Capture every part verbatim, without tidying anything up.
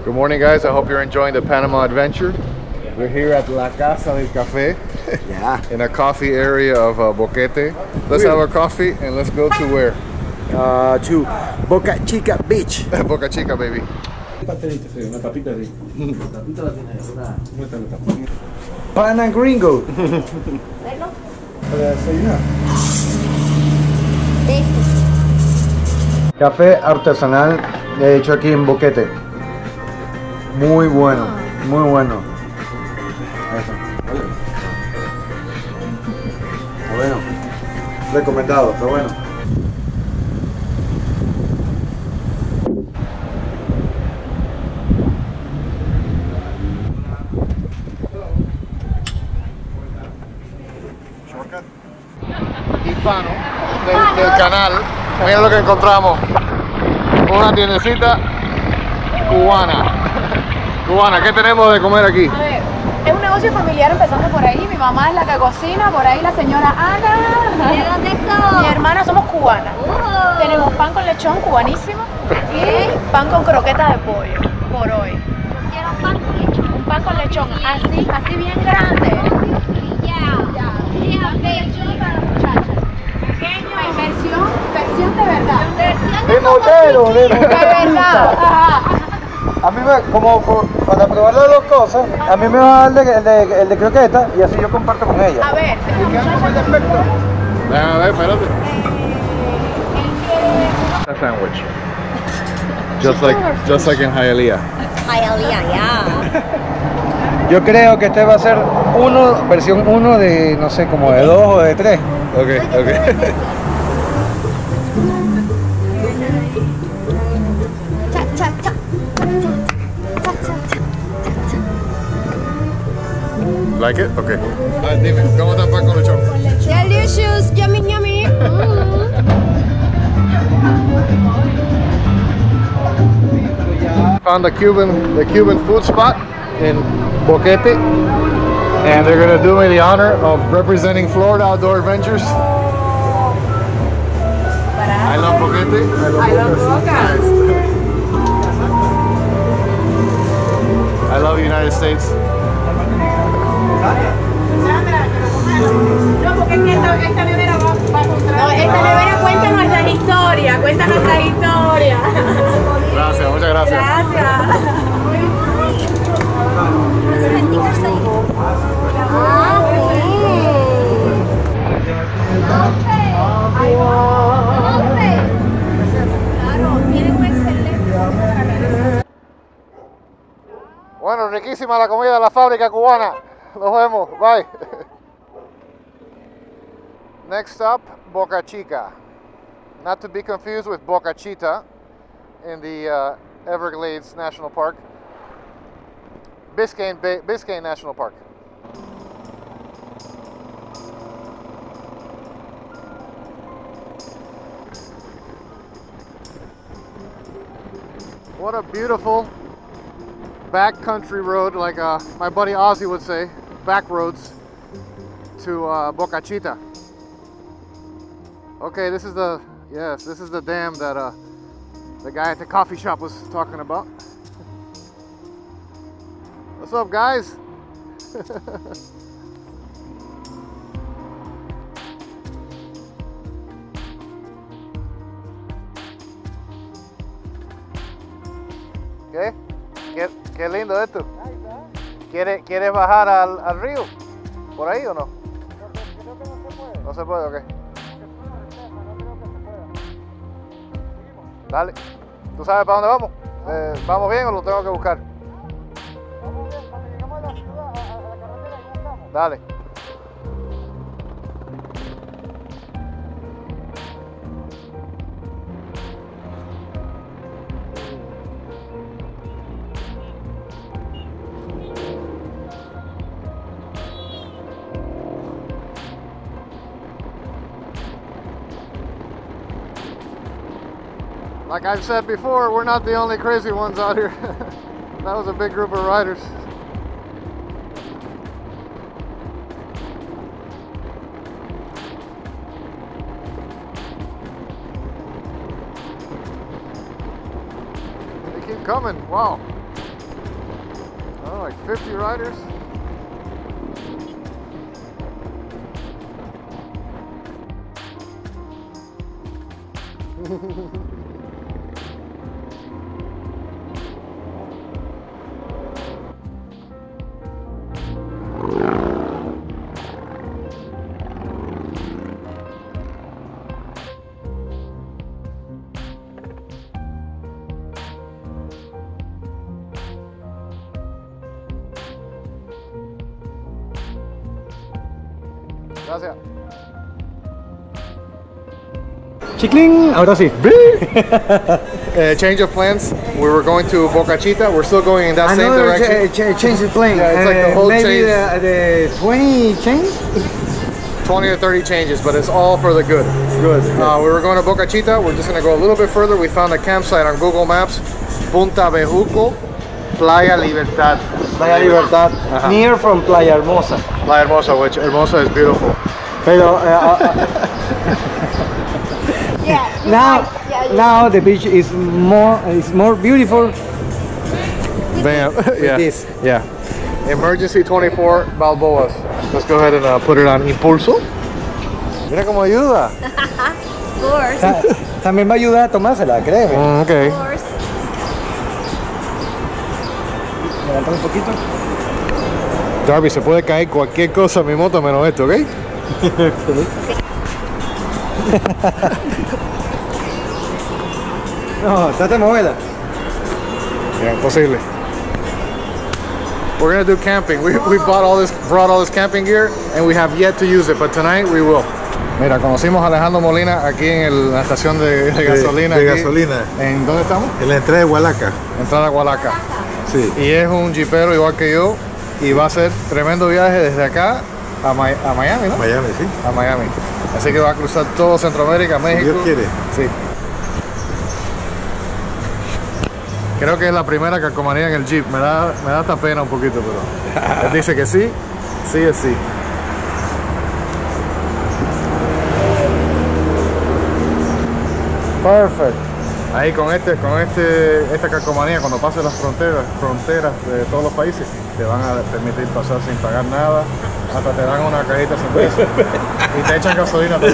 Good morning, guys. I hope you're enjoying the Panama adventure. We're here at La Casa del Café. Yeah. In a coffee area of uh, Boquete. Let's have our coffee and let's go to where? Uh, to Boca Chica Beach. Boca Chica, baby. Pana Gringo. Café artesanal hecho aquí en Boquete. Muy bueno, muy bueno. Eso. Está bueno. Recomendado, está bueno. Hispano del, del canal. Miren lo que encontramos. Una tiendecita cubana. Cubana, ¿qué tenemos de comer aquí? A ver, es un negocio familiar empezando por ahí. Mi mamá es la que cocina, por ahí la señora Ana. ¿De dónde son? Mi hermana somos cubanas. Uh. Tenemos pan con lechón cubanísimo y pan con croquetas de pollo por hoy. Yo quiero pan con lechón. Un pan con lechón así, así bien grande. Ya. Ya. Ya, Lechón para las muchachas. Pequeño, versión, versión de verdad. versión De modelo, de De verdad. Ajá. A mí me, como por- para probar las dos cosas, a mí me va a dar el de, el de, el de croqueta y así yo comparto con ella. A ver, ¿Y qué hago con el defecto? Déjame ver, espérate. eh, él quiere A sandwich. Just like, just like in Hialeah. Hialeah, ya. Yo creo que este va a ser uno, versión uno de, no sé, como de dos o de tres. Okay, okay. Cha, cha, cha. Like it? Okay. Ah, dime, ¿cómo está el pan con lechón? Delicious, yummy, yummy. Found the Cuban, the Cuban food spot in Boquete, and they're gonna do me the honor of representing Florida Outdoor Adventures. I love Boquete. I love, I love Boca. I love the United States. No, porque es que esta, esta nevera va, va a contra... No, esta nevera cuenta nuestras historias, cuenta nuestras historias. Gracias, muchas gracias. Gracias. Bueno, riquísima la comida de la fábrica cubana. Nos vemos. Bye. Next up, Boca Chica. Not to be confused with Boca Chita in the uh, Everglades National Park. Biscayne, Bay, Biscayne National Park. What a beautiful backcountry road, like uh, my buddy Ozzy would say, back roads to uh, Boca Chita. Okay, this is the, yes, this is the dam that uh, the guy at the coffee shop was talking about. What's up, guys? ¿Qué? ¿Qué, qué lindo esto? ¿Quieres, ¿Quieres bajar al, al río? ¿Por ahí o no? Creo que no se puede. No se puede, ok. Dale. ¿Tú sabes para dónde vamos? Eh, ¿Vamos bien o lo tengo que buscar? Vamos bien, cuando llegamos a la ciudad, a, a la carretera, ya estamos. Dale. Like I've said before, we're not the only crazy ones out here. That was a big group of riders. They keep coming, wow. know, like fifty riders. Gracias. Chiclín, ahora sí. Uh, change of plans. We were going to Boca Chica. We're still going in that same Another direction. ch ch change the plane. Yeah, it's like the whole maybe change. the, the twenty change? twenty or thirty changes, but it's all for the good. Good. Uh, we were going to Boca Chica. We're just going to go a little bit further. We found a campsite on Google Maps. Punta Bejuco, Playa Libertad. Playa Libertad, Ajá. near from Playa Hermosa. Playa Hermosa, which Hermosa is beautiful. Pero uh, uh, Yeah. you're now, right. Yeah, you're now the beach is more is more beautiful. Bam. yeah. this. Yeah. Emergency twenty-four Balboas. Let's go ahead and uh, put it on Impulso. Mira cómo ayuda. Of course. Ta- También va a ayudar a tomársela, créeme. Mm, okay. Of course. Levanta un poquito. Darby, se puede caer cualquier cosa en mi moto menos esto, ¿ok? No, trata de moverla. Yeah, imposible. We're gonna do camping. We, we bought all this, brought all this camping gear, and we have yet to use it, but tonight we will. Mira, conocimos a Alejandro Molina aquí en el- la estación de, de gasolina. de aquí. gasolina. ¿En dónde estamos? En la entrada de Hualaca. Entrada a Hualaca. Sí. Y es un jeepero igual que yo, y va a ser tremendo viaje desde acá a, Mi- a Miami, ¿no? Miami, sí. A Miami. Así que va a cruzar todo Centroamérica, México. Dios quiere. Sí. Creo que es la primera calcomanía en el Jeep. Me da, me da hasta pena un poquito, pero él dice que sí, sí es sí. Perfect. Ahí con este, con este, esta calcomanía, cuando pases las fronteras, fronteras de todos los países, te van a permitir pasar sin pagar nada, hasta te dan una cajita de cerveza y te echan gasolina también.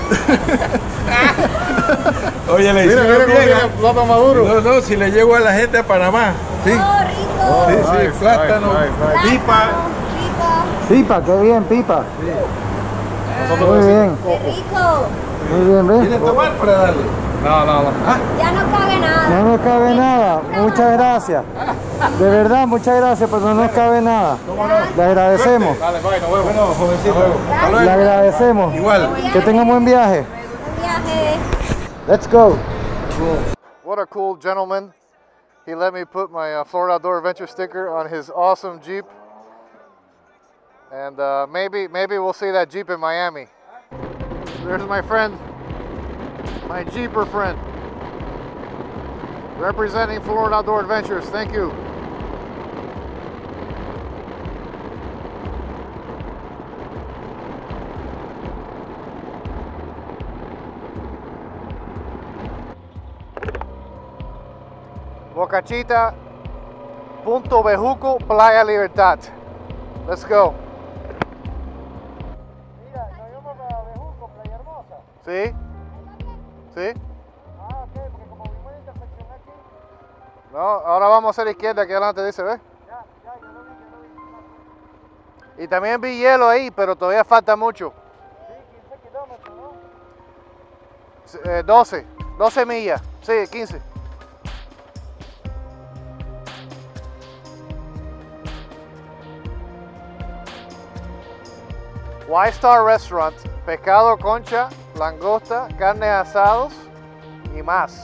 Oye, le Mira, hicieron mira cómo bien, tiene ¿ah? plátano maduro. No, no, si le llego a la gente a Panamá. Sí, Oh, rico. sí, sí, Nice, plátano, nice, nice, nice. pipa. Rico. Pipa, qué bien, pipa. Nosotros Muy decimos- bien, Qué rico. muy bien, ¿Tiene ¿ves? tomar para darle? No, no, no. Ya no cabe nada. No nos cabe nada. Muchas gracias. De verdad, muchas gracias, pero no nos cabe nada. Le agradecemos. Dale, bye, nos vemos. Bueno, jovencito. Hasta Le luego. agradecemos. Igual. Que tengan buen viaje. Buen viaje. Let's go. What a cool gentleman. He let me put my uh, Florida Outdoor Adventure sticker on his awesome Jeep. And uh, maybe maybe we'll see that Jeep in Miami. There's my friend, my Jeeper friend. Representing Florida Outdoor Adventures. Thank you. Boca Chica, Punto Bejuco, Playa Libertad. Let's go. Mira, nos íbamos a Bejuco, Playa Hermosa. ¿Sí? ¿Sí? Ah, ok, porque como vimos la intersección aquí. No, ahora vamos a hacer izquierda, aquí adelante dice, ¿ves? Ya, ya, yo lo vi, yo lo vi. Y también vi hielo ahí, pero todavía falta mucho. Sí, quince kilómetros, ¿no? Eh, doce, doce millas, sí, quince. White Star Restaurant, pescado, concha, langosta, carne asados y más.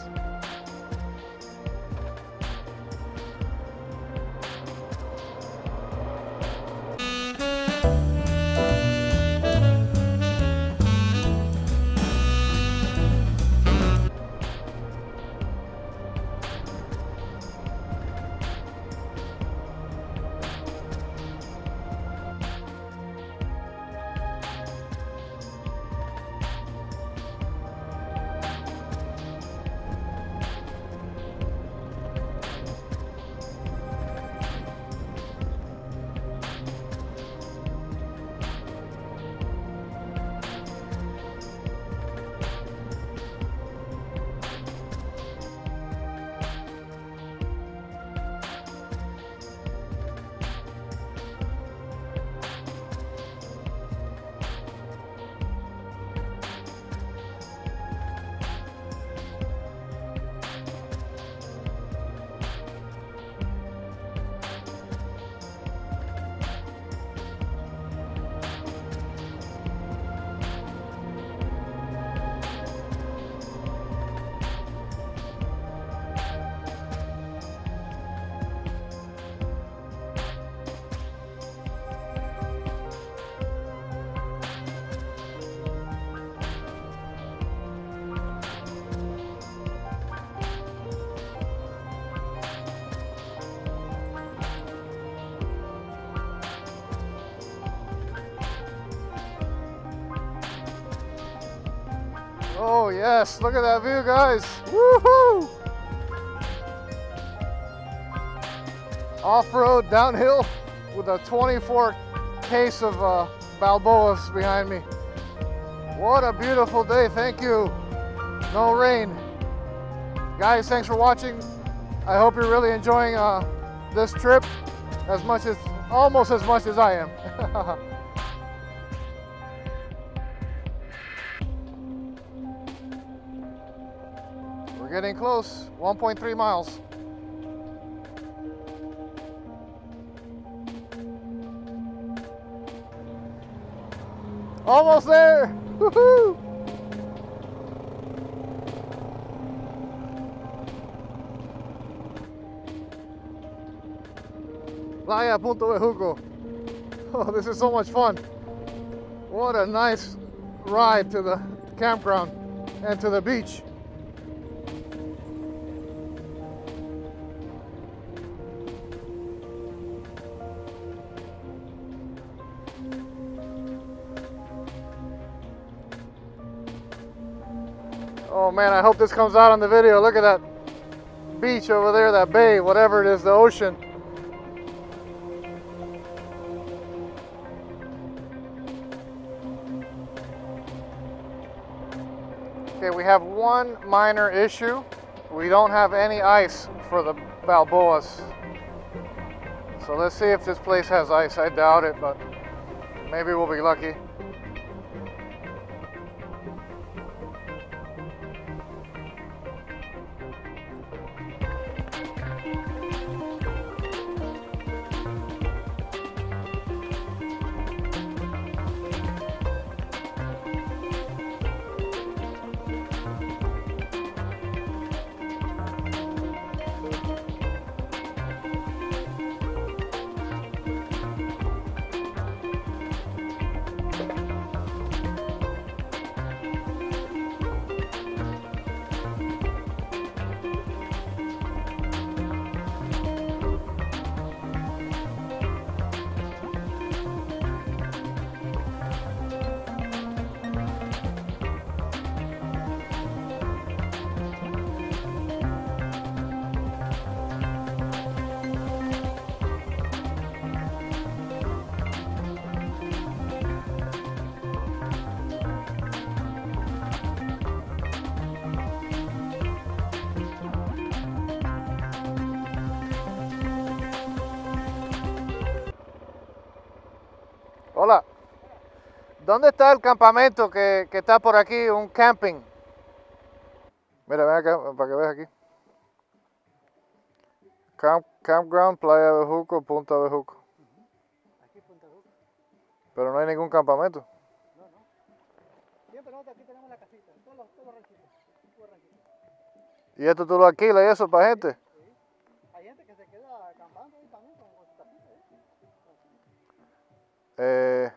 Oh yes, look at that view, guys. Woohoo! Off-road downhill with a twenty-four case of uh, Balboas behind me. What a beautiful day, thank you. No rain. Guys, thanks for watching. I hope you're really enjoying uh, this trip as much as, almost as much as I am. We're getting close, one point three miles. Almost there! Woohoo! Playa Punta Bejuco. Oh, this is so much fun. What a nice ride to the campground and to the beach. Oh man, I hope this comes out on the video. Look at that beach over there, that bay, whatever it is, the ocean. Okay, we have one minor issue. We don't have any ice for the Balboas. So let's see if this place has ice. I doubt it, but maybe we'll be lucky. Hola, ¿dónde está el campamento que, que está por aquí, un camping? Mira, ven acá para que veas aquí. Camp, campground, Playa Bejuco, Punta Bejuco. Aquí Punta Bejuco. Pero no hay ningún campamento. No, no. Siempre nosotros aquí tenemos la casita, todos los, todos los ranchitos. Todos los ranchitos. ¿Y esto tú lo alquilas y eso para gente? Sí. Hay gente que se queda acampando ahí también con, con su casita. ¿eh? Eh,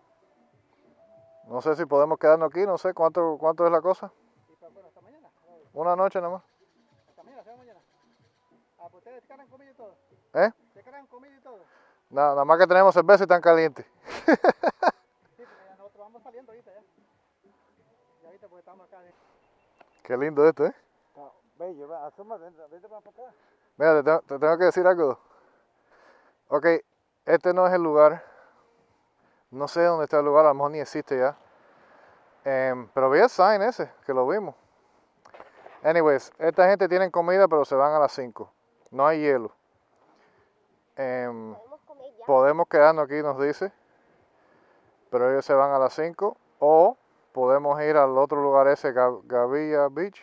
no sé si podemos quedarnos aquí, no sé cuánto, cuánto es la cosa. Y para, bueno, hasta mañana. Una noche nada más. Hasta mañana, hasta mañana. Ah, pues ustedes se cargan comida y todo. ¿Eh? Se cargan comida y todo. Nada, nada más que tenemos cerveza y tan caliente. Sí, porque ya nosotros vamos saliendo ahorita ya. Ya ahorita porque estamos acá. ¿eh? Qué lindo esto, ¿eh? Está bello, va, asoma, vente, vente para acá. Mira, te tengo, te tengo que decir algo. Ok, este no es el lugar. No sé dónde está el lugar, a lo mejor ni existe ya. Um, pero vi el sign ese, que lo vimos. Anyways, esta gente tiene comida, pero se van a las cinco. No hay hielo. Um, Podemos comer ya. podemos quedarnos aquí, nos dice. Pero ellos se van a las cinco. O podemos ir al otro lugar ese, Ga- Gavilla Beach.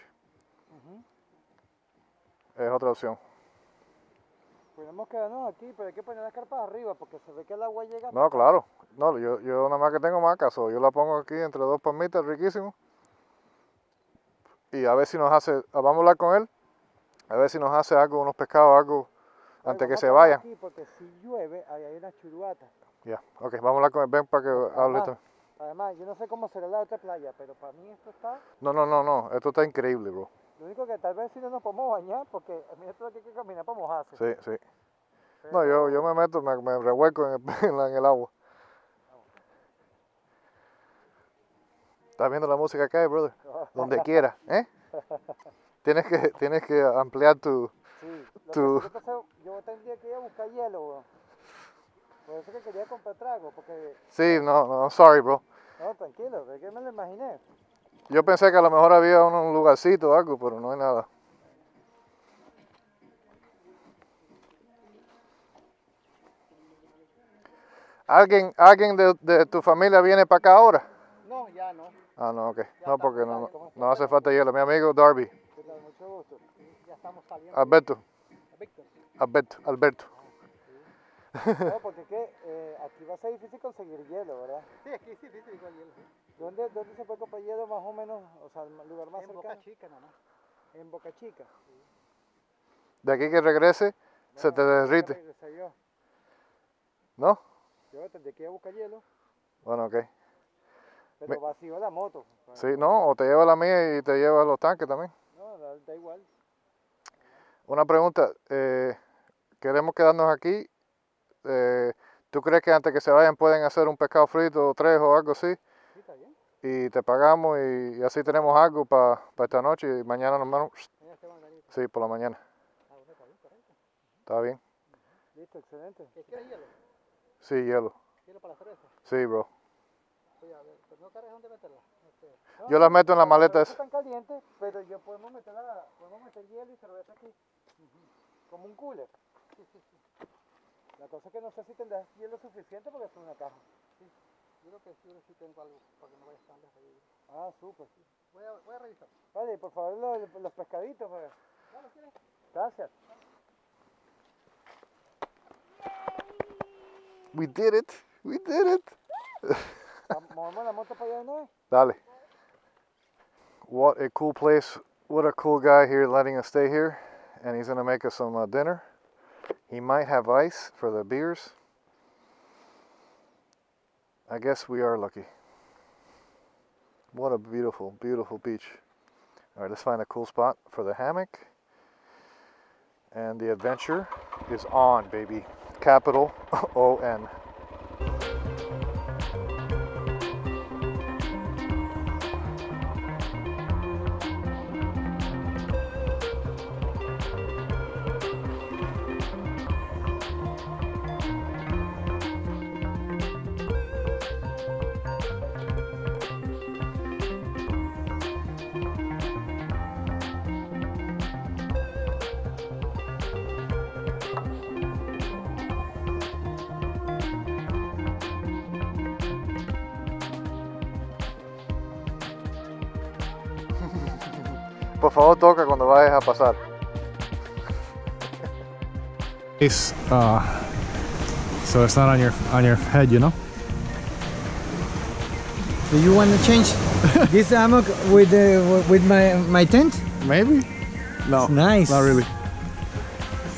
Es otra opción. Podemos quedarnos aquí, pero hay que poner las carpas arriba porque se ve que el agua llega. No, claro. No, yo, yo nada más que tengo maca, so yo la pongo aquí entre dos palmitas, riquísimo. Y a ver si nos hace, vamos a hablar con él, a ver si nos hace algo, unos pescados, algo, antes que se vaya. Aquí porque si llueve, ahí hay una churuata. Ya, ok, vamos a hablar con él, ven para que hable. Además, tú. además, yo no sé cómo será la otra playa, pero para mí esto está... No, no, no, no, esto está increíble, bro. Lo único que tal vez si no nos podemos bañar, porque a mí esto aquí hay que caminar para mojarse. Sí, sí. Pero- No, yo, yo me meto, me, me revuelco en el, en la- en el agua. Estás viendo la música acá, brother. Donde quiera, ¿eh? Tienes que, tienes que ampliar tu... Sí, lo tu... que pasa, yo tendría que ir a buscar hielo, weón. Por eso que quería comprar trago, porque... Sí, no, no, sorry, bro. No, tranquilo, es que me lo imaginé. Yo pensé que a lo mejor había un, un lugarcito o algo, pero no hay nada. ¿Alguien, alguien de, de tu familia viene para acá ahora? No, ya no. Ah, no, ok. No, porque no, no, no hace falta hielo. Mi amigo Darby. ¿Qué tal? Mucho gusto. Ya estamos saliendo. Alberto. Víctor. Alberto. Alberto. No, porque es que eh, aquí va a ser difícil conseguir hielo, ¿verdad? Sí, aquí sí, difícil igual hielo. Sí. ¿Dónde, ¿Dónde se puede comprar hielo más o menos? O sea, el lugar más En cercano. Boca Chica nada más. En Boca Chica. De aquí que regrese, No, se te no, derrite. regresé yo. ¿No? Yo tendré que ir a buscar hielo, Bueno, ok. pero Me- vacío la moto. Sí, no, o te lleva la mía y te lleva los tanques también. No, da, da igual. Una pregunta, eh, queremos quedarnos aquí. Eh, ¿Tú crees que antes que se vayan pueden hacer un pescado frito o tres o algo así? Sí, está bien. Y te pagamos y, y así tenemos algo para esta noche y mañana nos vamos. Mañana se van a venir. Sí, por la mañana. Ah, bueno, está bien, correcto. ¿Está bien? Listo, excelente. ¿Qué quieres hielo? Sí, hielo. ¿Hielo para la cerveza? Sí, bro. Sí, a ver, pero no sabes dónde meterla. Este, No, Yo la meto en la maleta No esa. están calientes, pero yo podemos meter, la, podemos meter hielo y cerveza aquí. Como un cooler. La cosa es que no sé si tendrás hielo suficiente porque es una caja. yo creo que sí, yo sí tengo algo para que no vaya a estar lejos de ahí. Ah, súper. Voy a, voy a revisar. Vale, por favor los, los pescaditos, pues. ¿Ya lo quieres? Gracias. We did it. We did it. Va- Movemos la moto para allá de nuevo. Dale. What a cool place. What a cool guy here letting us stay here. And he's going to make us some uh, dinner. He might have ice for the beers. I guess we are lucky. What a beautiful, beautiful beach. All right, let's find a cool spot for the hammock. And the adventure is on, baby. Capital O N. Por favor, toca cuando vayas a pasar. It's, uh, so it's not on your on your head, you know. Do you want to change this hammock with uh, with my my tent? Maybe. No. Nice. Not really.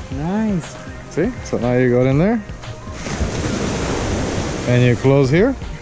Nice. See? So now you go in there, and you close here.